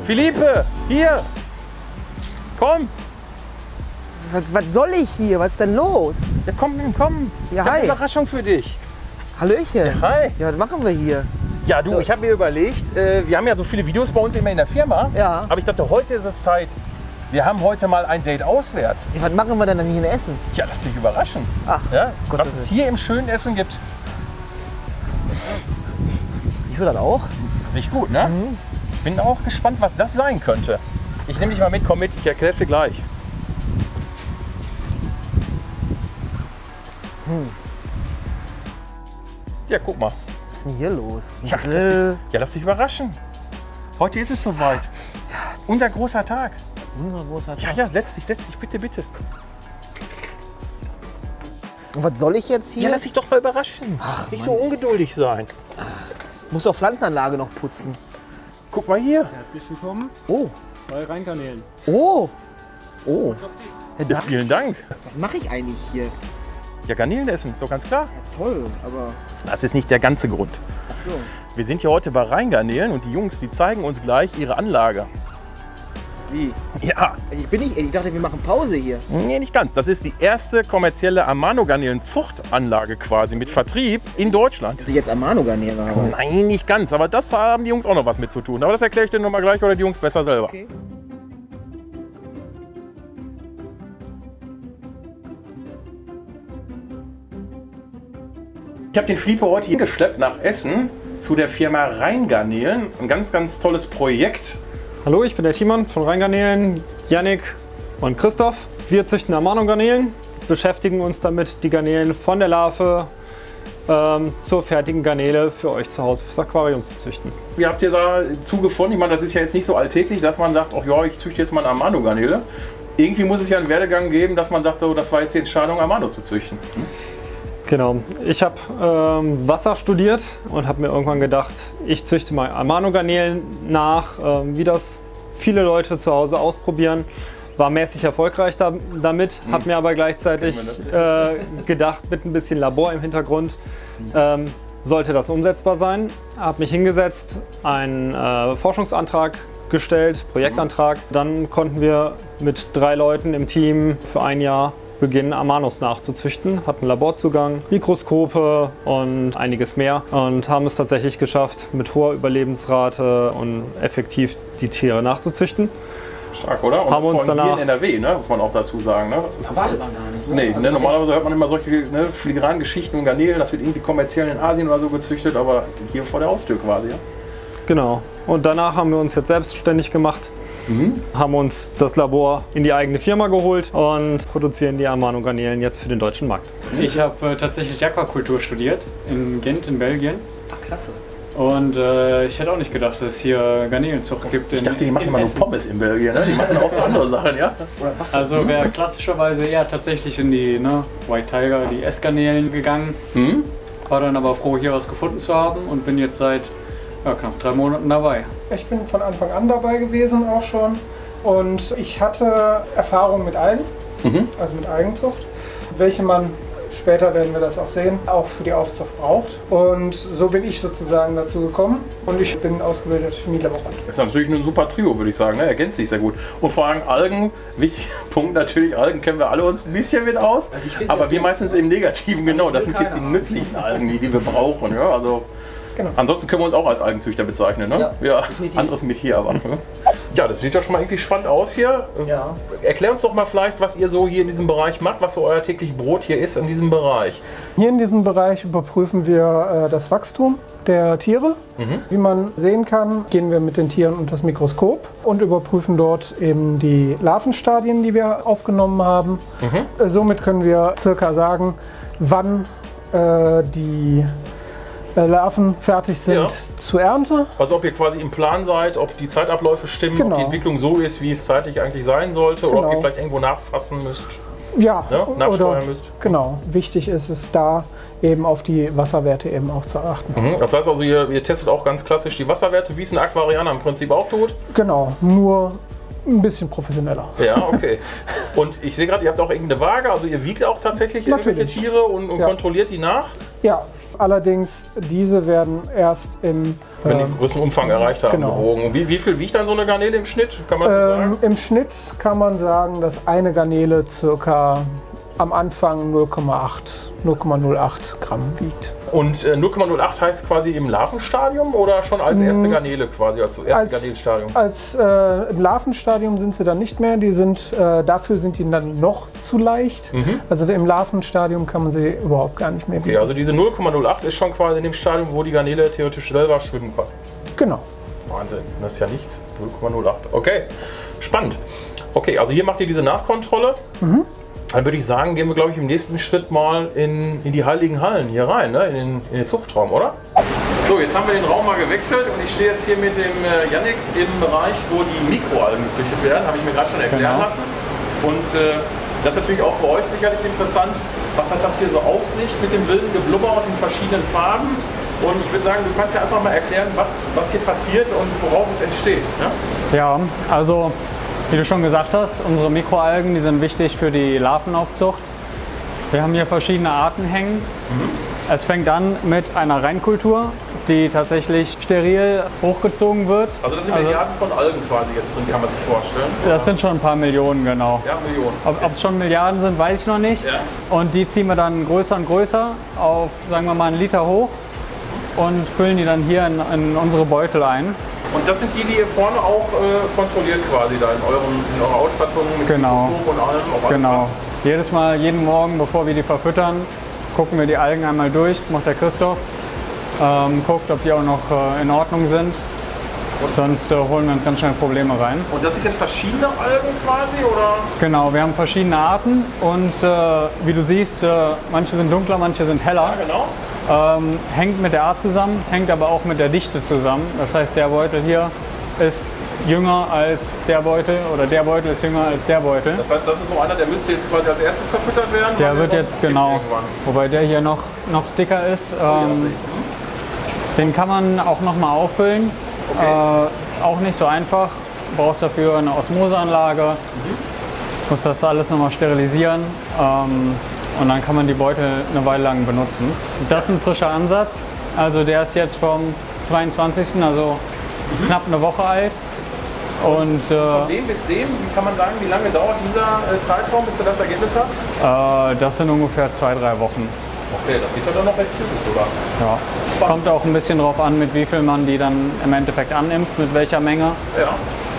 Philippe, hier! Komm! Was soll ich hier? Was ist denn los? Ja, komm. Ja, Ich hab hi. eine Überraschung für dich. Hallöchen. Ja, hi. Ja, was machen wir hier? Ja, du, ich habe mir überlegt, wir haben ja so viele Videos bei uns immer in der Firma. Ja. Aber ich dachte, heute ist es Zeit. Wir haben heute mal ein Date auswärts. Ja, was machen wir denn dann hier in Essen? Ja, lass dich überraschen. Ach, Ja, Gottes was es Willen. hier im schönen Essen gibt. Siehst du das auch? Nicht gut, ne? Bin auch gespannt, was das sein könnte. Ich nehme dich mal mit, komm mit, ich erkläre es dir gleich. Ja, guck mal. Was ist denn hier los? Ein Ja, Grill. lass dich überraschen. Heute ist es soweit. Unser großer Tag. Unser großer Ja, Tag. ja, setz dich, bitte. Und was soll ich jetzt hier? Ja, lass dich doch mal überraschen. Ach, Nicht Mann. so ungeduldig sein. Muss doch Pflanzenanlage noch putzen. Guck mal hier. Herzlich willkommen Oh, bei Rheinkanälen. oh, oh. Ja, Ja, dann, vielen Dank. was mache ich eigentlich hier? Ja, Garnelen essen, ist doch ganz klar. Ja, toll, aber Das ist nicht der ganze Grund. ach so. Wir sind hier heute bei Rheingarnelen und die Jungs, die zeigen uns gleich ihre Anlage. Wie? Ja, Ich dachte, wir machen Pause hier. nee, nicht ganz. Das ist die erste kommerzielle Amano-Garnelen-Zuchtanlage quasi mit Vertrieb in Deutschland. Dass ich jetzt Amano-Garnelen habe. Nein, nicht ganz, aber das haben die Jungs auch noch was mit zu tun. Aber das erkläre ich dir nochmal gleich oder die Jungs besser selber. Okay. Ich habe den Philippe heute hier geschleppt nach Essen zu der Firma Rheingarnelen. Ein ganz, ganz tolles Projekt. Hallo, ich bin der Timon von Rheinkanälen, Yannick und Christoph. Wir züchten Amano-Garnelen, beschäftigen uns damit, die Garnelen von der Larve zur fertigen Garnele für euch zu Hause fürs Aquarium zu züchten. Wie habt ihr da zugefunden? Ich meine, das ist ja jetzt nicht so alltäglich, dass man sagt, ach ja, ich züchte jetzt mal eine Amano-Garnele. Irgendwie muss es ja einen Werdegang geben, dass man sagt, so, das war jetzt die Entscheidung, Amano zu züchten. Genau, ich habe Wasser studiert und habe mir irgendwann gedacht, ich züchte mal Amano-Garnelen nach, wie das viele Leute zu Hause ausprobieren. War mäßig erfolgreich damit, habe mir aber gleichzeitig gedacht, mit ein bisschen Labor im Hintergrund sollte das umsetzbar sein. Habe mich hingesetzt, einen Forschungsantrag gestellt, Projektantrag. Dann konnten wir mit 3 Leuten im Team für ein Jahr beginnen, Amanos nachzuzüchten, hatten Laborzugang, Mikroskope und einiges mehr und haben es tatsächlich geschafft, mit hoher Überlebensrate und effektiv die Tiere nachzuzüchten. Stark, oder? Und Haben uns vor allem danach- hier in NRW, ne? Muss man auch dazu sagen. Ne? Das ist, man gar nicht. nee, ne? Normalerweise hört man immer solche filigranen Geschichten und Garnelen, das wird irgendwie kommerziell in Asien oder so gezüchtet, aber hier vor der Haustür quasi. Ja? Genau. Und danach haben wir uns jetzt selbstständig gemacht, haben uns das Labor in die eigene Firma geholt und produzieren die Amano-Garnelen jetzt für den deutschen Markt. Ich habe tatsächlich Aquakultur studiert in Gent in Belgien Ach, klasse. und ich hätte auch nicht gedacht, dass es hier Garnelenzucht gibt. Ich dachte, die machen immer nur Pommes in Belgien, ne? Die machen auch andere Sachen, ja? Oder was? Also wäre klassischerweise eher tatsächlich in die White Tiger, die Essgarnelen gegangen. War dann aber froh, hier was gefunden zu haben und bin jetzt seit knapp 3 Monaten dabei. Ich bin von Anfang an dabei gewesen auch schon und ich hatte Erfahrung mit Algen, also mit Algenzucht, welche man, später werden wir das auch sehen, auch für die Aufzucht braucht. Und so bin ich sozusagen dazu gekommen und ich bin ausgebildet Chemielaborant. Das ist natürlich ein super Trio, würde ich sagen. Ne? Ergänzt sich sehr gut. Und vor allem Algen, wichtiger Punkt natürlich, Algen kennen wir alle uns ein bisschen mit aus. Also ich find's Aber ja wir gut. meistens im Negativen, genau. Das sind jetzt die keine nützlichen Algen, die wir brauchen. Ja? Also, Genau. ansonsten können wir uns auch als Algenzüchter bezeichnen. Ne? Ja, definitiv. Anderes mit hier aber. Ne? Ja, das sieht doch schon mal irgendwie spannend aus hier. Ja. Erklär uns doch mal vielleicht, was ihr so hier in diesem Bereich macht, was so euer täglich Brot hier ist in diesem Bereich. Hier in diesem Bereich überprüfen wir das Wachstum der Tiere. Wie man sehen kann, gehen wir mit den Tieren unter das Mikroskop und überprüfen dort eben die Larvenstadien, die wir aufgenommen haben. Somit können wir circa sagen, wann die Larven fertig sind Ja. zur Ernte. Also ob ihr quasi im Plan seid, ob die Zeitabläufe stimmen, ob Genau. die Entwicklung so ist, wie es zeitlich eigentlich sein sollte, oder ob ihr Genau. vielleicht irgendwo nachfassen müsst. Ja, Ja, nachsteuern müsst. Genau. Wichtig ist es da eben auf die Wasserwerte eben auch zu achten. Das heißt also, ihr testet auch ganz klassisch die Wasserwerte, wie es ein Aquarianer im Prinzip auch tut. Genau, nur ein bisschen professioneller. Ja, okay. Und ich sehe gerade, ihr habt auch irgendeine Waage, also ihr wiegt auch tatsächlich irgendwelche Natürlich. Tiere und Ja. kontrolliert die nach. Ja, allerdings diese werden erst im Wenn die einen größeren Umfang erreicht haben, Genau. gewogen. Und wie viel wiegt dann so eine Garnele im Schnitt? Kann man so sagen? Im Schnitt kann man sagen, dass eine Garnele circa am Anfang 0,08 Gramm wiegt. Und 0,08 heißt quasi im Larvenstadium oder schon als erste Garnele quasi, als erste Garnelenstadium? Im Larvenstadium sind sie dann nicht mehr. Dafür sind die dann noch zu leicht. Also im Larvenstadium kann man sie überhaupt gar nicht mehr wiegen. Okay, also diese 0,08 ist schon quasi in dem Stadium, wo die Garnele theoretisch selber schwimmen kann. Genau. Wahnsinn, das ist ja nichts. 0,08. Okay, spannend. Okay, also hier macht ihr diese Nachkontrolle. Dann würde ich sagen, gehen wir, glaube ich, im nächsten Schritt mal in die heiligen Hallen hier rein, ne? in den Zuchtraum, oder? So, jetzt haben wir den Raum mal gewechselt und ich stehe jetzt hier mit dem Yannick im Bereich, wo die Mikroalgen gezüchtet werden, habe ich mir gerade schon erklären lassen. Und das ist natürlich auch für euch sicherlich interessant. Was hat das hier so auf sich mit dem wilden Geblubber und den verschiedenen Farben? Und ich würde sagen, du kannst ja einfach mal erklären, was hier passiert und woraus es entsteht. Ne? Ja, also wie du schon gesagt hast, unsere Mikroalgen, die sind wichtig für die Larvenaufzucht. Wir haben hier verschiedene Arten hängen. Es fängt an mit einer Reinkultur, die tatsächlich steril hochgezogen wird. Also das sind Milliarden von Algen quasi jetzt drin, kann man sich vorstellen. Das sind schon ein paar Millionen, genau. Ja, Millionen. Ob es schon Milliarden sind, weiß ich noch nicht. Ja. Und die ziehen wir dann größer und größer auf, sagen wir mal, 1 Liter hoch und füllen die dann hier in unsere Beutel ein. Und das sind die ihr vorne auch kontrolliert quasi da in eurer Ausstattung mit Genau. Mikroskop und allem. Auf alles Genau. Jedes Mal, jeden Morgen, bevor wir die verfüttern, gucken wir die Algen einmal durch. Das macht der Christoph. Guckt, ob die auch noch in Ordnung sind. Sonst holen wir uns ganz schnell Probleme rein. Und das sind jetzt verschiedene Algen quasi, oder? Genau, wir haben verschiedene Arten und wie du siehst, manche sind dunkler, manche sind heller. Ja, genau. Hängt mit der Art zusammen, hängt aber auch mit der Dichte zusammen. Das heißt, der Beutel hier ist jünger als der Beutel oder der Beutel ist jünger als der Beutel. Das heißt, das ist so einer, der müsste jetzt quasi als erstes verfüttert werden? Der weil wird sonst jetzt, gibt's genau, irgendwann. wobei der hier noch dicker ist. Den kann man auch nochmal auffüllen. Okay. Auch nicht so einfach. Du brauchst dafür eine Osmoseanlage. Muss das alles nochmal sterilisieren. Und dann kann man die Beutel eine Weile lang benutzen. Das ist ein frischer Ansatz. Also der ist jetzt vom 22. also knapp eine Woche alt. Und Von dem bis dem, wie kann man sagen, wie lange dauert dieser Zeitraum, bis du das Ergebnis hast? das sind ungefähr 2-3 Wochen. Okay, das geht ja dann noch recht zügig sogar. Ja. Kommt auch ein bisschen drauf an, mit wie viel man die dann im Endeffekt annimmt, mit welcher Menge. Ja.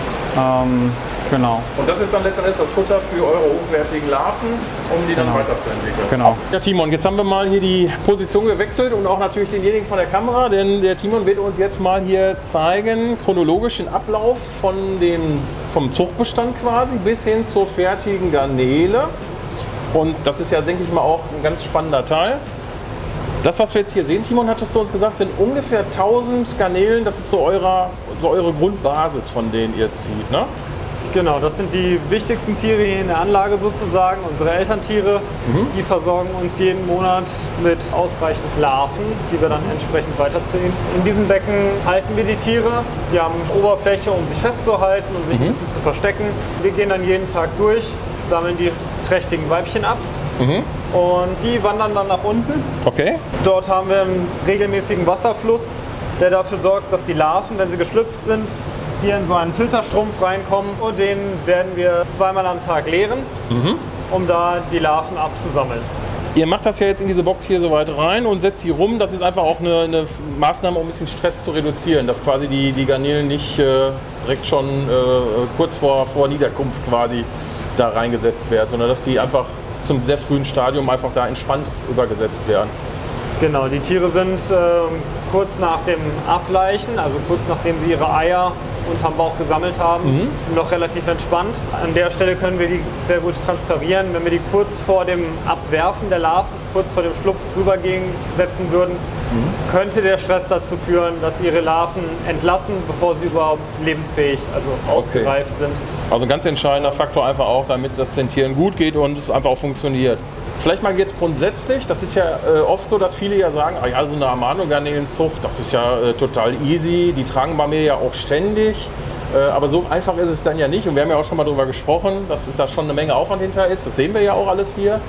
Genau. Und das ist dann letztendlich das Futter für eure hochwertigen Larven, um die dann weiterzuentwickeln. Genau. Ja, Timon, jetzt haben wir mal hier die Position gewechselt und auch natürlich denjenigen von der Kamera, denn der Timon wird uns jetzt mal hier zeigen, chronologisch den Ablauf vom Zuchtbestand quasi bis hin zur fertigen Garnele. Und das ist ja, denke ich mal, auch ein ganz spannender Teil. Das, was wir jetzt hier sehen, Timon, hattest du uns gesagt, sind ungefähr 1000 Garnelen. Das ist so eure Grundbasis, von denen ihr zieht, ne? Genau, das sind die wichtigsten Tiere hier in der Anlage sozusagen, unsere Elterntiere. Die versorgen uns jeden Monat mit ausreichend Larven, die wir dann entsprechend weiterziehen. In diesem Becken halten wir die Tiere. Die haben Oberfläche, um sich festzuhalten, um sich ein bisschen zu verstecken. Wir gehen dann jeden Tag durch, sammeln die trächtigen Weibchen ab. Und die wandern dann nach unten. Okay. Dort haben wir einen regelmäßigen Wasserfluss, der dafür sorgt, dass die Larven, wenn sie geschlüpft sind, hier in so einen Filterstrumpf reinkommen. Und den werden wir 2-mal am Tag leeren, um da die Larven abzusammeln. Ihr macht das ja jetzt in diese Box hier so weit rein und setzt die rum. Das ist einfach auch eine Maßnahme, um ein bisschen Stress zu reduzieren, dass quasi die Garnelen nicht direkt schon kurz vor Niederkunft quasi da reingesetzt werden, sondern dass die einfach zum sehr frühen Stadium einfach da entspannt übergesetzt werden. Genau, die Tiere sind kurz nach dem Ableichen, also kurz nachdem sie ihre Eier unterm Bauch gesammelt haben, noch relativ entspannt. An der Stelle können wir die sehr gut transferieren. Wenn wir die kurz vor dem Abwerfen der Larven, kurz vor dem Schlupf rübergehen setzen würden, könnte der Stress dazu führen, dass ihre Larven entlassen, bevor sie überhaupt lebensfähig, also ausgereift sind. Also ein ganz entscheidender Faktor einfach auch, damit das den Tieren gut geht und es einfach auch funktioniert. Vielleicht mal jetzt grundsätzlich, das ist ja oft so, dass viele ja sagen, ja, so eine Amano-Garnelenzucht, das ist ja total easy, die tragen bei mir ja auch ständig. Aber so einfach ist es dann ja nicht. Und wir haben ja auch schon mal darüber gesprochen, dass es da schon eine Menge Aufwand hinter ist. Das sehen wir ja auch alles hier.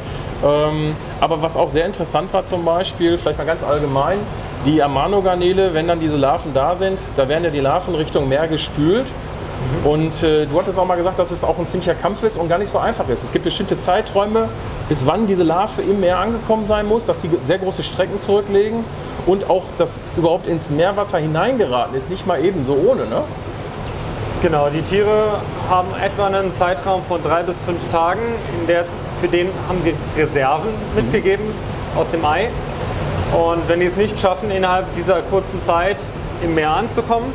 Aber was auch sehr interessant war zum Beispiel, vielleicht mal ganz allgemein, die Amano-Garnele, wenn dann diese Larven da sind, da werden ja die Larven Richtung Meer gespült. Und du hattest auch mal gesagt, dass es auch ein ziemlicher Kampf ist und gar nicht so einfach ist. Es gibt bestimmte Zeiträume, bis wann diese Larve im Meer angekommen sein muss, dass die sehr große Strecken zurücklegen und auch, dass überhaupt ins Meerwasser hineingeraten ist, nicht mal eben so ohne, ne? Genau, die Tiere haben etwa einen Zeitraum von 3 bis 5 Tagen, für den haben sie Reserven mitgegeben aus dem Ei. Und wenn die es nicht schaffen, innerhalb dieser kurzen Zeit im Meer anzukommen,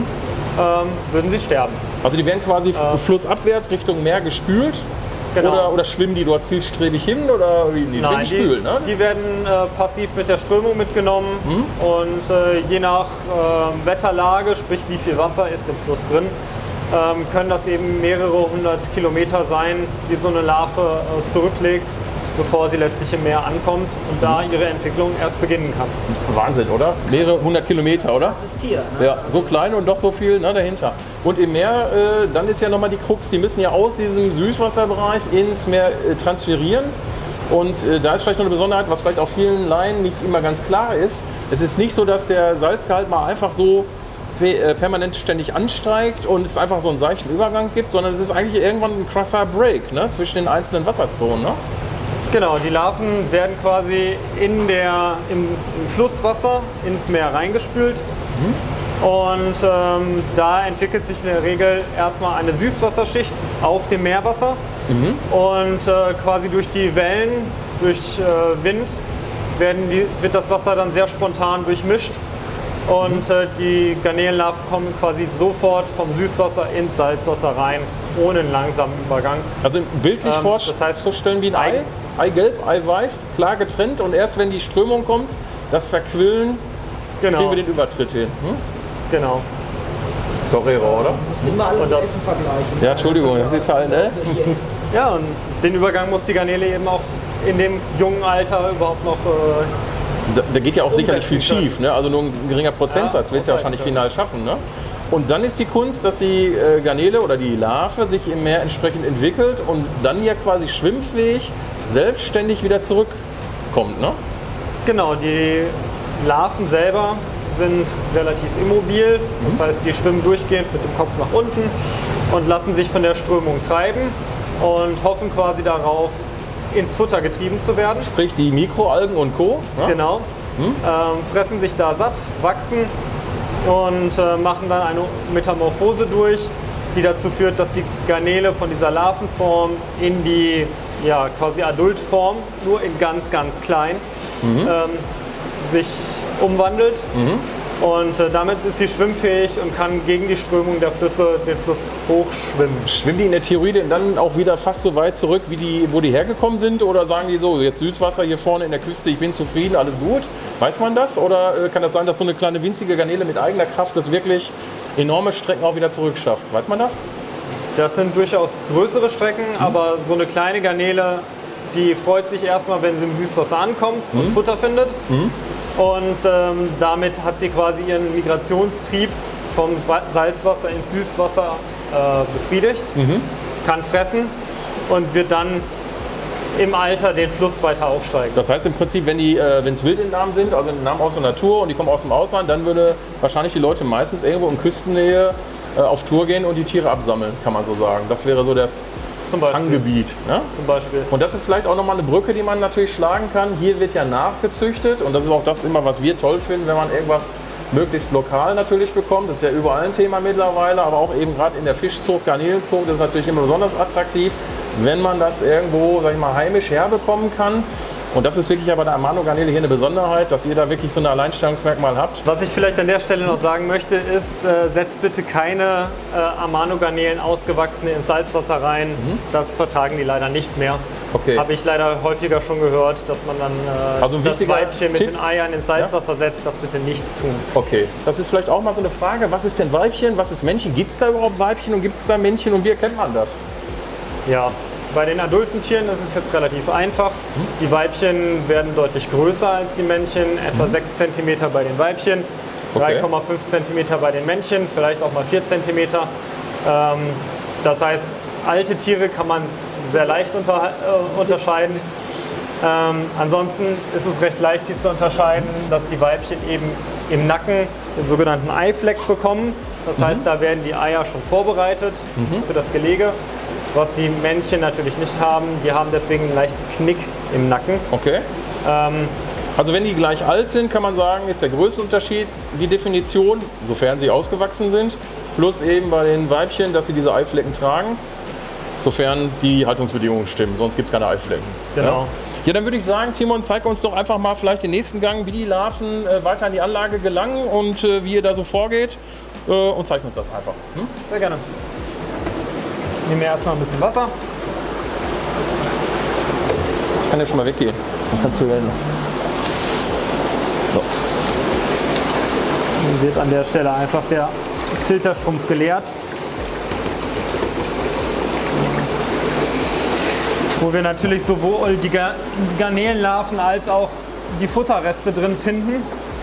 würden sie sterben. Also die werden quasi flussabwärts Richtung Meer gespült? Genau. Oder schwimmen die dort zielstrebig hin? Oder wie? Die Nein, gespült, ne? die werden passiv mit der Strömung mitgenommen und je nach Wetterlage, sprich wie viel Wasser ist im Fluss drin, können das eben mehrere 100 Kilometer sein, die so eine Larve zurücklegt, bevor sie letztlich im Meer ankommt und da ihre Entwicklung erst beginnen kann. Wahnsinn, oder? Mehrere 100 Kilometer, oder? Das ist Tier. Ne? Ja, so klein und doch so viel, ne, dahinter. Und im Meer, dann ist ja nochmal die Krux, die müssen ja aus diesem Süßwasserbereich ins Meer transferieren. Und da ist vielleicht noch eine Besonderheit, was vielleicht auch vielen Laien nicht immer ganz klar ist. Es ist nicht so, dass der Salzgehalt mal einfach so permanent ständig ansteigt und es einfach so einen seichten Übergang gibt, sondern es ist eigentlich irgendwann ein krasser Break, ne, zwischen den einzelnen Wasserzonen. Ne? Genau, die Larven werden quasi im Flusswasser ins Meer reingespült. Und da entwickelt sich in der Regel erstmal eine Süßwasserschicht auf dem Meerwasser. Und quasi durch die Wellen, durch Wind, wird das Wasser dann sehr spontan durchmischt. Und die Garnelenlarven kommen quasi sofort vom Süßwasser ins Salzwasser rein, ohne einen langsamen Übergang. Also bildlich vorstellen wie ein Ei, Eigelb, Eiweiß, klar getrennt und erst wenn die Strömung kommt, das Verquillen, kriegen wir den Übertritt hin. Genau. Sorry, oder? Muss immer alles mit Essen vergleichen. Ja, Entschuldigung, das ist halt, ne? Ja, und den Übergang muss die Garnele eben auch in dem jungen Alter überhaupt noch da geht ja auch sicherlich viel schief, ne? Also nur ein geringer Prozentsatz wird es ja wahrscheinlich final schaffen. Ne? Und dann ist die Kunst, dass die Garnele oder die Larve sich im Meer entsprechend entwickelt und dann ja quasi schwimmfähig selbstständig wieder zurückkommt. Ne? Genau, die Larven selber sind relativ immobil, das heißt, die schwimmen durchgehend mit dem Kopf nach unten und lassen sich von der Strömung treiben und hoffen quasi darauf, ins Futter getrieben zu werden. Sprich die Mikroalgen und Co. Ne? Genau. Fressen sich da satt, wachsen und machen dann eine Metamorphose durch, die dazu führt, dass die Garnele von dieser Larvenform in die quasi Adultform, nur in ganz, ganz klein, sich umwandelt. Und damit ist sie schwimmfähig und kann gegen die Strömung der Flüsse den Fluss hochschwimmen. Schwimmen die in der Theorie denn dann auch wieder fast so weit zurück, wo die hergekommen sind? Oder sagen die so, jetzt Süßwasser hier vorne in der Küste, ich bin zufrieden, alles gut? Weiß man das? Oder kann das sein, dass so eine kleine winzige Garnele mit eigener Kraft das wirklich enorme Strecken auch wieder zurückschafft? Weiß man das? Das sind durchaus größere Strecken, aber so eine kleine Garnele, die freut sich erstmal, wenn sie im Süßwasser ankommt und Futter findet. Und damit hat sie quasi ihren Migrationstrieb vom Salzwasser ins Süßwasser befriedigt, kann fressen und wird dann im Alter den Fluss weiter aufsteigen. Das heißt im Prinzip, wenn es Wildentnahmen sind, also Namen aus der Natur und die kommen aus dem Ausland, dann würde wahrscheinlich die Leute meistens irgendwo in Küstennähe auf Tour gehen und die Tiere absammeln, kann man so sagen. Das wäre so das Fanggebiet. Ne? Zum Beispiel. Und das ist vielleicht auch nochmal eine Brücke, die man natürlich schlagen kann. Hier wird ja nachgezüchtet und das ist auch das immer, was wir toll finden, wenn man irgendwas möglichst lokal natürlich bekommt. Das ist ja überall ein Thema mittlerweile, aber auch eben gerade in der Fischzucht, Garnelenzucht, das ist natürlich immer besonders attraktiv, wenn man das irgendwo, sag ich mal, heimisch herbekommen kann. Und das ist wirklich aber bei der Amano-Garnele hier eine Besonderheit, dass ihr da wirklich so ein Alleinstellungsmerkmal habt. Was ich vielleicht an der Stelle noch sagen möchte, ist, setzt bitte keine Amano-Garnelen ausgewachsene ins Salzwasser rein. Das vertragen die leider nicht mehr. Okay. Habe ich leider häufiger schon gehört, dass man dann also das Weibchen mit Tipp, den Eiern ins Salzwasser setzt. Das bitte nicht tun. Okay, das ist vielleicht auch mal so eine Frage. Was ist denn Weibchen, was ist Männchen? Gibt es da überhaupt Weibchen und gibt es da Männchen und wie erkennt man das? Ja. Bei den adulten Tieren ist es jetzt relativ einfach. Die Weibchen werden deutlich größer als die Männchen, etwa 6 cm bei den Weibchen, 3,5 cm bei den Männchen, vielleicht auch mal 4 cm. Das heißt, alte Tiere kann man sehr leicht unterscheiden. Ansonsten ist es recht leicht, die zu unterscheiden, dass die Weibchen eben im Nacken den sogenannten Eifleck bekommen. Das heißt, da werden die Eier schon vorbereitet für das Gelege, was die Männchen natürlich nicht haben. Die haben deswegen einen leichten Knick im Nacken. Okay. Also wenn die gleich alt sind, kann man sagen, ist der größte Unterschied die Definition, sofern sie ausgewachsen sind, plus eben bei den Weibchen, dass sie diese Eiflecken tragen, sofern die Haltungsbedingungen stimmen, sonst gibt es keine Eiflecken. Genau. Ja, dann würde ich sagen, Timon, zeig uns doch einfach mal vielleicht den nächsten Gang, wie die Larven weiter in die Anlage gelangen und wie ihr da so vorgeht und zeigt uns das einfach. Hm? Sehr gerne. Nehmen wir erstmal ein bisschen Wasser. Kann ja schon mal weggehen. Dann kannst du werden. So. Dann wird an der Stelle einfach der Filterstrumpf geleert. Wo wir natürlich sowohl die Garnelenlarven als auch die Futterreste drin finden.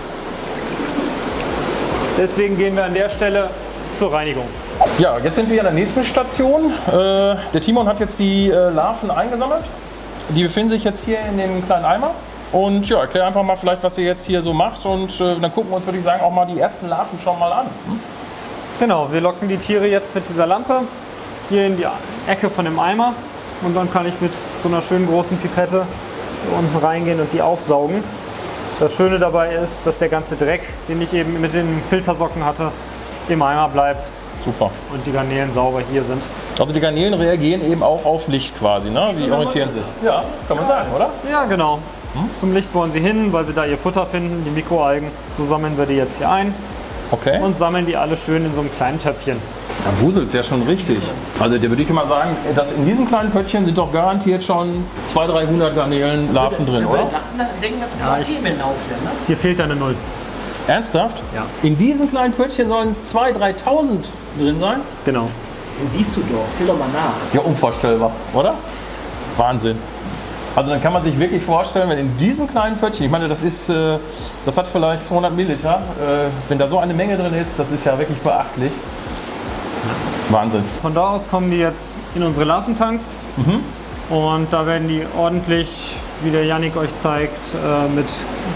Deswegen gehen wir an der Stelle zur Reinigung. Ja, jetzt sind wir an der nächsten Station. Der Timon hat jetzt die Larven eingesammelt. Die befinden sich jetzt hier in dem kleinen Eimer. Und ja, erklär einfach mal vielleicht, was ihr jetzt hier so macht. Und dann gucken wir uns, würde ich sagen, auch mal die ersten Larven schon mal an. Hm? Genau, wir locken die Tiere jetzt mit dieser Lampe hier in die Ecke von dem Eimer. Und dann kann ich mit so einer schönen großen Pipette hier unten reingehen und die aufsaugen. Das Schöne dabei ist, dass der ganze Dreck, den ich eben mit den Filtersocken hatte, im Eimer bleibt. Super. Und die Garnelen sauber hier sind. Also die Garnelen reagieren eben auch auf Licht quasi, ne? Sie orientieren sich. Ja, kann man sagen, oder? Ja, genau. Zum Licht wollen sie hin, weil sie da ihr Futter finden, die Mikroalgen. So sammeln wir die jetzt hier ein. Okay. Und sammeln die alle schön in so einem kleinen Töpfchen. Da wuselt es ja schon richtig. Also da würde ich immer sagen, dass in diesem kleinen Pöttchen sind doch garantiert schon 200-300 Garnelenlarven drin, oder? Denken, das sind nur Themen laufen, ne? Hier fehlt eine Null. Ernsthaft? Ja. In diesem kleinen Pöttchen sollen 2.000-3.000 drin sein? Genau. Siehst du doch, zähl doch mal nach. Ja, unvorstellbar, oder? Wahnsinn. Also dann kann man sich wirklich vorstellen, wenn in diesem kleinen Pöttchen, ich meine, das hat vielleicht 200 Milliliter, wenn da so eine Menge drin ist, das ist ja wirklich beachtlich. Wahnsinn. Von da aus kommen die jetzt in unsere Larventanks. Und da werden die ordentlich, wie der Yannick euch zeigt, mit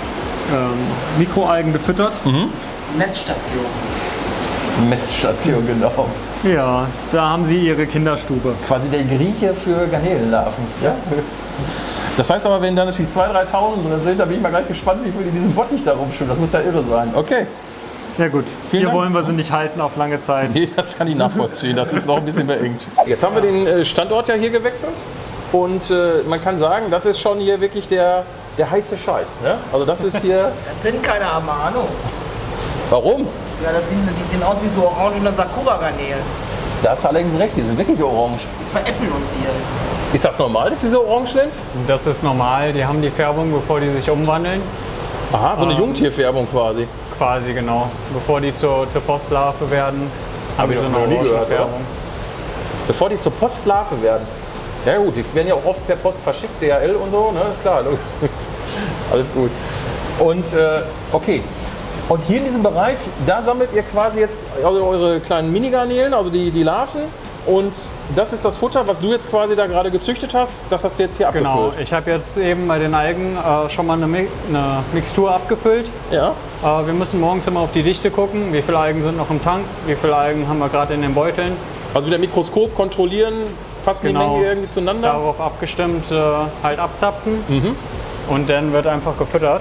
Mikroalgen gefüttert. Messstation. Messstation, genau. Ja, da haben sie ihre Kinderstube. Quasi der Grieche für Garnelenlarven. Ja? Das heißt aber, wenn da natürlich 2.000-3.000 drin sind, da bin ich mal gleich gespannt, wie viel in diesem Bottich da rumschwimmen. Das muss ja irre sein. Okay. Ja gut, Vielen hier Dank. wollen wir sie nicht halten auf lange Zeit. Nee, das kann ich nachvollziehen. Das ist noch ein bisschen beengt. Jetzt haben wir den Standort ja hier gewechselt. Und man kann sagen, das ist schon hier wirklich der heiße Scheiß. Ne? Also das ist hier... Das sind keine Amano. Warum? Ja, die sehen aus wie so orangene Sakura-Garnelen. Da hast du allerdings recht, die sind wirklich orange. Die veräppeln uns hier. Ist das normal, dass die so orange sind? Das ist normal, die haben die Färbung, bevor die sich umwandeln. Aha, so eine Jungtierfärbung quasi. Quasi, genau. Bevor die zur Postlarve werden, haben die so eine noch nie orange gehört, oder? Färbung. Bevor die zur Postlarve werden. Ja gut, die werden ja auch oft per Post verschickt, DHL und so, ne? Klar, alles gut. Und okay. Und hier in diesem Bereich, da sammelt ihr quasi jetzt eure kleinen Mini-Garnelen, also die Larven. Und das ist das Futter, was du jetzt quasi da gerade gezüchtet hast, das hast du jetzt hier abgefüllt. Genau, ich habe jetzt eben bei den Algen schon mal eine Mixtur abgefüllt. Ja. Wir müssen morgens immer auf die Dichte gucken, wie viele Algen sind noch im Tank, wie viele Algen haben wir gerade in den Beuteln. Also wieder Mikroskop kontrollieren, passen Genau. die Mengen irgendwie zueinander. Darauf abgestimmt halt abzapfen und dann wird einfach gefüttert.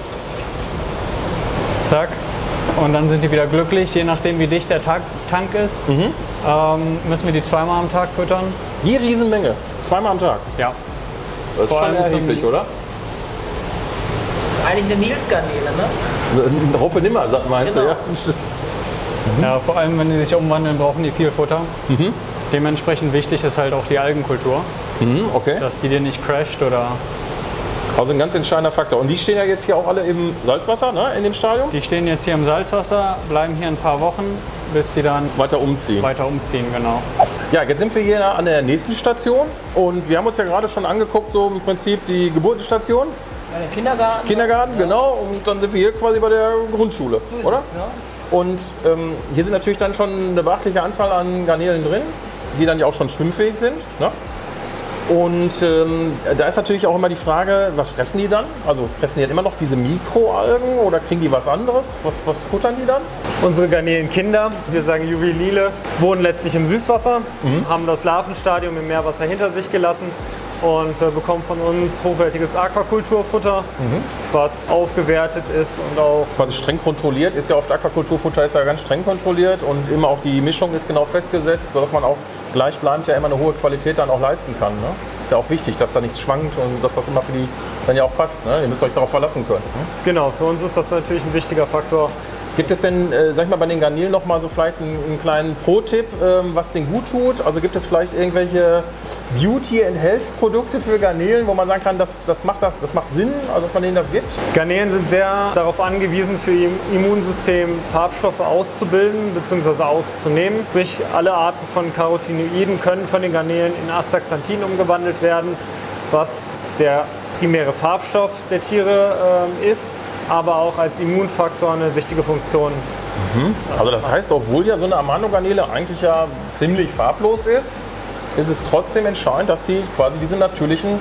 Zack. Und dann sind die wieder glücklich, je nachdem wie dicht der Tank ist. Müssen wir die zweimal am Tag füttern. Je Riesenmenge, zweimal am Tag. Ja. Das ist Vor schon allem erheblich, oder? Das ist eigentlich eine Nils-Garnele, ne? Eine Hoppe nimmer, sagt meinst Genau. du, ja? Ja, vor allem wenn die sich umwandeln, brauchen die viel Futter. Dementsprechend wichtig ist halt auch die Algenkultur, Okay. dass die dir nicht crasht oder... Also ein ganz entscheidender Faktor. Und die stehen ja jetzt hier auch alle im Salzwasser, ne, in dem Stadion? Die stehen jetzt hier im Salzwasser, bleiben hier ein paar Wochen, bis sie dann Weiter umziehen. weiter umziehen, genau. Ja, jetzt sind wir hier an der nächsten Station und wir haben uns ja gerade schon angeguckt, so im Prinzip die Geburtenstation, Ja, der Kindergarten. Kindergarten, genau, und dann sind wir hier quasi bei der Grundschule, So ist oder? es, ne? Und hier sind natürlich dann schon eine beachtliche Anzahl an Garnelen drin, die dann ja auch schon schwimmfähig sind. Ne? Und da ist natürlich auch immer die Frage, was fressen die dann? Also fressen die dann immer noch diese Mikroalgen oder kriegen die was anderes? Was futtern die dann? Unsere Garnelenkinder, wir sagen Juvenile, wohnen letztlich im Süßwasser, haben das Larvenstadium im Meerwasser hinter sich gelassen und bekommen von uns hochwertiges Aquakulturfutter, was aufgewertet ist und auch Quasi streng kontrolliert, ist ja oft Aquakulturfutter ist ja ganz streng kontrolliert und immer auch die Mischung ist genau festgesetzt, sodass man auch gleichbleibend ja immer eine hohe Qualität dann auch leisten kann. Ne? Ist ja auch wichtig, dass da nichts schwankt und dass das immer für die dann ja auch passt. Ne? Ihr müsst euch darauf verlassen können. Ne? Genau, für uns ist das natürlich ein wichtiger Faktor. Gibt es denn, sag ich mal, bei den Garnelen noch mal so vielleicht einen kleinen Pro-Tipp, was denen gut tut? Also gibt es vielleicht irgendwelche Beauty- and Health-Produkte für Garnelen, wo man sagen kann, das macht Sinn, also dass man denen das gibt? Garnelen sind sehr darauf angewiesen, für ihr Immunsystem Farbstoffe auszubilden bzw. aufzunehmen. Sprich, alle Arten von Carotinoiden können von den Garnelen in Astaxanthin umgewandelt werden, was der primäre Farbstoff der Tiere ist, aber auch als Immunfaktor eine wichtige Funktion. Also das heißt, obwohl ja so eine Amano-Garnele eigentlich ja ziemlich farblos ist es trotzdem entscheidend, dass sie quasi diese natürlichen,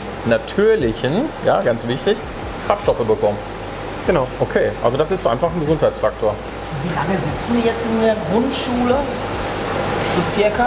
ja ganz wichtig, Farbstoffe bekommen. Genau. Okay, also das ist so einfach ein Gesundheitsfaktor. Wie lange sitzen die jetzt in der Grundschule? So circa?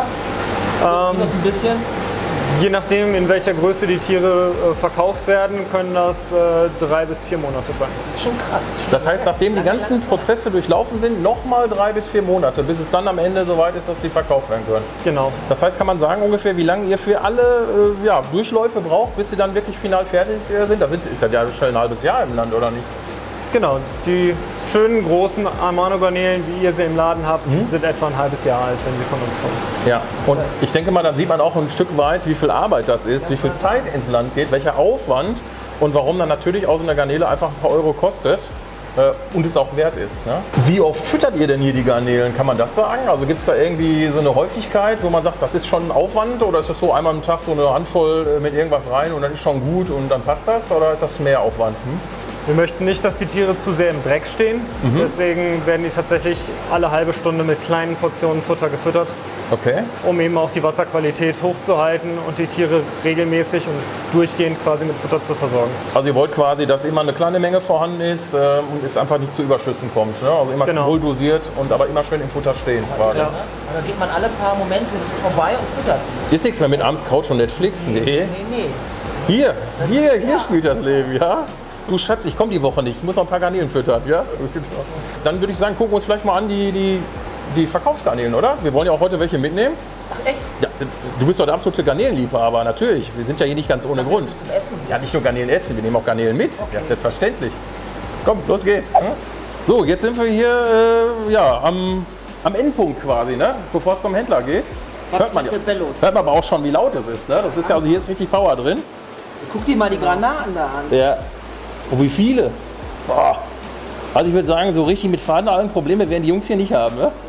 Das ein bisschen? Je nachdem, in welcher Größe die Tiere verkauft werden, können das 3 bis 4 Monate sein. Das ist schon krass. Das heißt, nachdem die ganzen Prozesse durchlaufen sind, nochmal 3 bis 4 Monate, bis es dann am Ende soweit ist, dass sie verkauft werden können. Genau. Das heißt, kann man sagen ungefähr, wie lange ihr für alle Durchläufe braucht, bis sie dann wirklich final fertig sind? Das ist ja schnell ein halbes Jahr im Land, oder nicht? Genau, die schönen großen Amano-Garnelen, wie ihr sie im Laden habt, sind etwa ein halbes Jahr alt, wenn sie von uns kommen. Ja, und ich denke mal, dann sieht man auch ein Stück weit, wie viel Arbeit das ist, wie viel Zeit ins Land geht, welcher Aufwand und warum dann natürlich auch so eine Garnele einfach ein paar Euro kostet und es auch wert ist. Ne? Wie oft füttert ihr denn hier die Garnelen? Kann man das sagen? Also gibt es da irgendwie so eine Häufigkeit, wo man sagt, das ist schon ein Aufwand oder ist das so einmal am Tag so eine Handvoll mit irgendwas rein und dann ist schon gut und dann passt das oder ist das mehr Aufwand? Wir möchten nicht, dass die Tiere zu sehr im Dreck stehen. Deswegen werden die tatsächlich alle halbe Stunde mit kleinen Portionen Futter gefüttert, Okay. um eben auch die Wasserqualität hochzuhalten und die Tiere regelmäßig und durchgehend quasi mit Futter zu versorgen. Also ihr wollt quasi, dass immer eine kleine Menge vorhanden ist und es einfach nicht zu Überschüssen kommt. Ne? Also immer wohl dosiert und aber immer schön im Futter stehen. Quasi. Ja. Da geht man alle paar Momente vorbei und füttert die. Ist nichts mehr mit abends Couch und Netflix? Nee. Nee. Hier spielt das Leben, ja? Du Schatz, ich komme die Woche nicht, ich muss noch ein paar Garnelen füttern, ja? Dann würde ich sagen, gucken wir uns vielleicht mal an die Verkaufsgarnelen, oder? Wir wollen ja auch heute welche mitnehmen. Ach echt? Ja, du bist doch der absolute Garnelenliebhaber, natürlich. Wir sind ja hier nicht ganz ohne Grund. Zum Essen. Ja, nicht nur Garnelen essen, wir nehmen auch Garnelen mit. Okay. Ja, selbstverständlich. Komm, los geht's. So, jetzt sind wir hier am Endpunkt quasi, ne? Bevor es zum Händler geht. Hört man aber auch schon, wie laut es ist. Ne? Das ist ja, also hier ist richtig Power drin. Guck dir mal die Granaten da an. Ja. Oh, wie viele? Boah. Also ich würde sagen, so richtig mit Faden allen Probleme werden die Jungs hier nicht haben. Ne?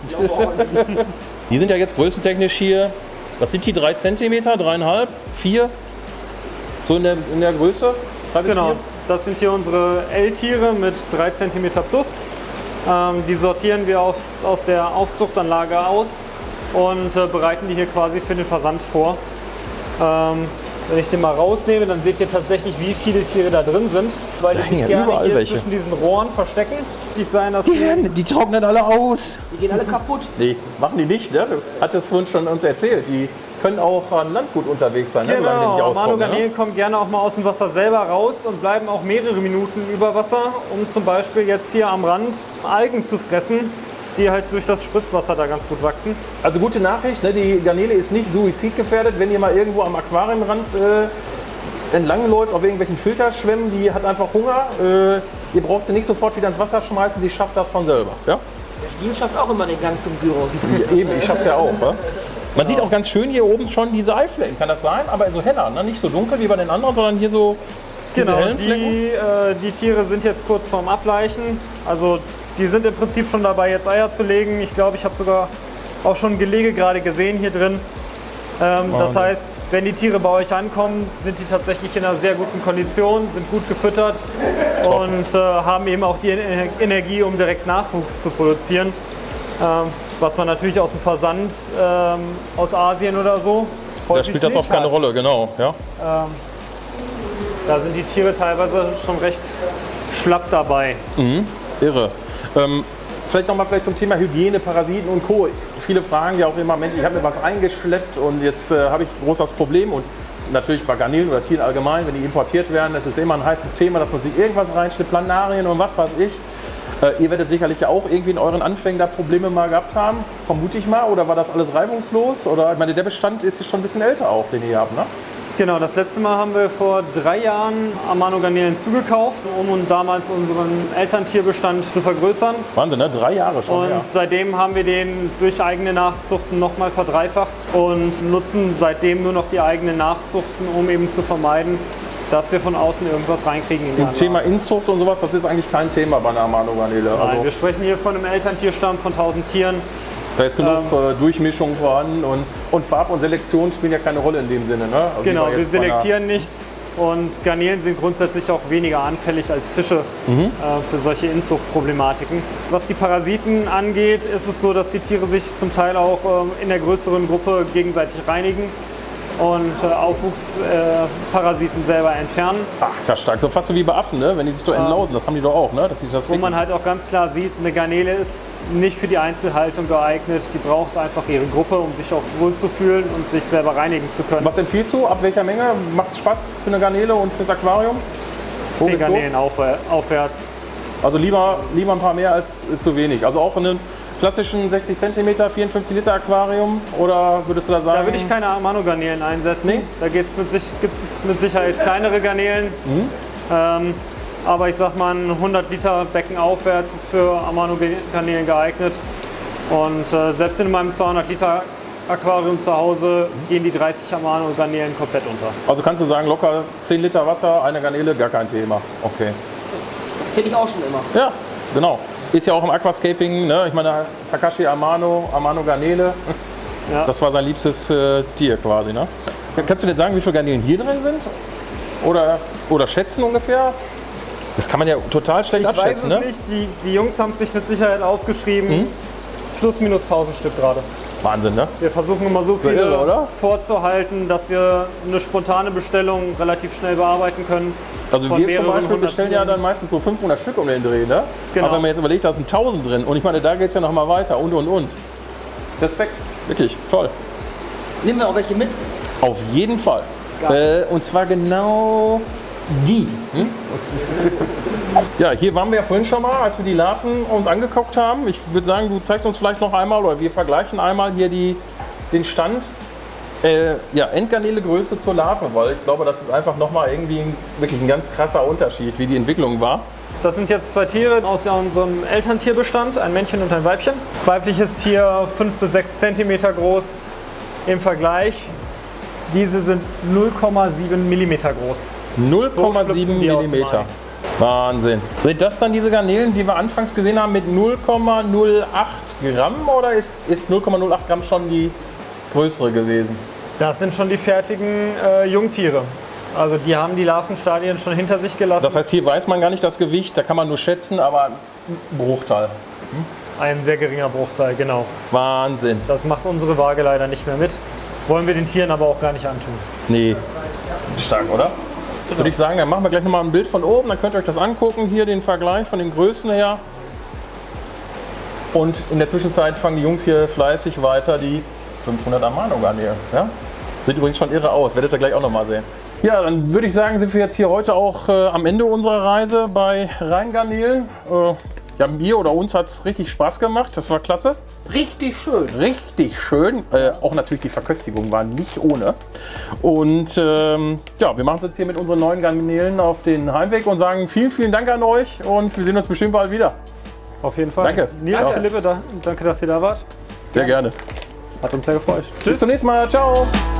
Die sind ja jetzt größentechnisch hier, was sind die, 3 cm, 3,5, 4? So in der Größe? 3 bis Genau, 4? das sind hier unsere L-Tiere mit 3 cm plus. Die sortieren wir aus der Aufzuchtanlage aus und bereiten die hier quasi für den Versand vor. Wenn ich den mal rausnehme, dann seht ihr tatsächlich, wie viele Tiere da drin sind, weil die sich gerne hier zwischen diesen Rohren verstecken. Die trocknen alle aus. Die gehen alle kaputt. Nee, machen die nicht. Ne? Du hattest vorhin schon uns erzählt. Die können auch an Land gut unterwegs sein, ne? Solange die nicht austrocknen. Amano-Garnelen kommen gerne auch mal aus dem Wasser selber raus und bleiben auch mehrere Minuten über Wasser, um zum Beispiel jetzt hier am Rand Algen zu fressen, die halt durch das Spritzwasser da ganz gut wachsen. Also gute Nachricht, ne? Die Garnele ist nicht suizidgefährdet, wenn ihr mal irgendwo am Aquariumrand entlangläuft, auf irgendwelchen Filterschwämmen, die hat einfach Hunger. Ihr braucht sie nicht sofort wieder ins Wasser schmeißen, die schafft das von selber. Ja? Die schafft auch immer den Gang zum Gyros. Eben, ich schaff's ja auch. Ja? Man sieht auch ganz schön hier oben schon diese Eiflecken, kann das sein? Aber so heller, ne? Nicht so dunkel wie bei den anderen, sondern hier so diese hellen Flecken. Die Tiere sind jetzt kurz vorm Ableichen. Also die sind im Prinzip schon dabei, jetzt Eier zu legen. Ich glaube, ich habe sogar auch schon Gelege gerade gesehen hier drin. Das heißt, wenn die Tiere bei euch ankommen, sind die tatsächlich in einer sehr guten Kondition, sind gut gefüttert und haben eben auch die Energie, um direkt Nachwuchs zu produzieren. was man natürlich aus dem Versand aus Asien oder so Da spielt das oft keine Rolle, genau. Ja. Da sind die Tiere teilweise schon recht schlapp dabei. Irre. Vielleicht nochmal zum Thema Hygiene, Parasiten und Co. Viele fragen ja auch immer, Mensch, ich habe mir was eingeschleppt und jetzt habe ich ein großes Problem. Und natürlich bei Garnelen oder Tieren allgemein, wenn die importiert werden, ist es immer ein heißes Thema, dass man sich irgendwas reinschleppt, Planarien und was weiß ich. Ihr werdet sicherlich ja auch irgendwie in euren Anfängen da Probleme mal gehabt haben, vermute ich mal. Oder war das alles reibungslos? Oder ich meine, der Bestand ist schon ein bisschen älter auch, den ihr habt, ne? Genau, das letzte Mal haben wir vor 3 Jahren Amano-Garnelen zugekauft, um damals unseren Elterntierbestand zu vergrößern. Wahnsinn, ne? 3 Jahre schon. Und seitdem haben wir den durch eigene Nachzuchten nochmal verdreifacht und nutzen seitdem nur noch die eigenen Nachzuchten, um eben zu vermeiden, dass wir von außen irgendwas reinkriegen in die Anlage. Thema Inzucht und sowas, das ist eigentlich kein Thema bei einer Amano-Garnele. Nein, wir sprechen hier von einem Elterntierstamm von 1000 Tieren. Da ist genug Durchmischung vorhanden und Farb und Selektion spielen ja keine Rolle in dem Sinne. Ne? Also genau, wir selektieren nicht und Garnelen sind grundsätzlich auch weniger anfällig als Fische für solche Inzuchtproblematiken. Was die Parasiten angeht, ist es so, dass die Tiere sich zum Teil auch in der größeren Gruppe gegenseitig reinigen und Aufwuchsparasiten selber entfernen. Ach, ist ja stark. So fast so wie bei Affen, ne? Wenn die sich so entlausen, das haben die doch auch, ne? Dass sich das wo man halt auch ganz klar sieht, eine Garnele ist nicht für die Einzelhaltung geeignet. Die braucht einfach ihre Gruppe, um sich auch wohlzufühlen und sich selber reinigen zu können. Was empfiehlst du? Ab welcher Menge? Macht es Spaß für eine Garnele und fürs Aquarium? 10 Garnelen aufwärts. Also lieber ein paar mehr als zu wenig. Also auch in einem klassischen 60 cm, 54 Liter Aquarium? Oder würdest du da sagen? Da würde ich keine Amano-Garnelen einsetzen. Nee? Da gibt es mit Sicherheit kleinere Garnelen. Aber ich sag mal, ein 100 Liter Becken aufwärts ist für Amano-Garnelen geeignet. Und selbst in meinem 200 Liter Aquarium zu Hause gehen die 30 Amano-Garnelen komplett unter. Also kannst du sagen, locker 10 Liter Wasser, eine Garnele, gar kein Thema. Okay. Zähle ich auch schon immer. Ja, genau. Ist ja auch im Aquascaping, ne? Ich meine, Takashi Amano Garnele, ja. Das war sein liebstes Tier quasi. Ne? Kannst du denn sagen, wie viele Garnelen hier drin sind? Oder schätzen ungefähr? Das kann man ja total schlecht abschätzen. Ich weiß es nicht. Die Jungs haben es sich mit Sicherheit aufgeschrieben. Plus minus 1000 Stück gerade. Wahnsinn, ne? Wir versuchen immer so viele irre, vorzuhalten, dass wir eine spontane Bestellung relativ schnell bearbeiten können. Also wir zum Beispiel bestellen ja dann meistens so 500 Stück um den Dreh, ne? Genau. Aber wenn man jetzt überlegt, da sind 1000 drin und ich meine, da geht es ja noch mal weiter und. Respekt, wirklich, toll. Nehmen wir auch welche mit? Auf jeden Fall. Und zwar genau die. Ja, hier waren wir ja vorhin schon mal, als wir die Larven uns angeguckt haben. Ich würde sagen, du zeigst uns vielleicht noch einmal oder wir vergleichen einmal hier den Stand. Ja, Endgarnele-Größe zur Larve, weil ich glaube, das ist einfach nochmal irgendwie wirklich ein ganz krasser Unterschied, wie die Entwicklung war. Das sind jetzt 2 Tiere aus unserem Elterntierbestand, ein Männchen und ein Weibchen. Weibliches Tier 5 bis 6 cm groß im Vergleich. Diese sind 0,7 mm groß. 0,7 mm. Wahnsinn. Sind das dann diese Garnelen, die wir anfangs gesehen haben mit 0,08 Gramm oder ist 0,08 Gramm schon die größere gewesen? Das sind schon die fertigen Jungtiere. Also die haben die Larvenstadien schon hinter sich gelassen. Das heißt, hier weiß man gar nicht das Gewicht, da kann man nur schätzen, aber ein Bruchteil. Ein sehr geringer Bruchteil, genau. Wahnsinn. Das macht unsere Waage leider nicht mehr mit. Wollen wir den Tieren aber auch gar nicht antun. Nee. Stark, oder? Genau. Würde ich sagen, dann machen wir gleich nochmal ein Bild von oben, dann könnt ihr euch das angucken, hier den Vergleich von den Größen her. Und in der Zwischenzeit fangen die Jungs hier fleißig weiter die 500 Amano-Garnelen. Ja? Sieht übrigens schon irre aus, werdet ihr gleich auch nochmal sehen. Ja, dann würde ich sagen, sind wir jetzt hier heute auch am Ende unserer Reise bei Rheingarnelen. Ja, mir oder uns hat es richtig Spaß gemacht, das war klasse. Richtig schön. Richtig schön. Auch natürlich die Verköstigung war nicht ohne. Und ja, wir machen uns jetzt hier mit unseren neuen Garnelen auf den Heimweg und sagen vielen, vielen Dank an euch und wir sehen uns bestimmt bald wieder. Auf jeden Fall. Danke. Nils, Philippe, danke, dass ihr da wart. Sehr gerne. Hat uns sehr gefreut. Bis zum nächsten Mal. Ciao.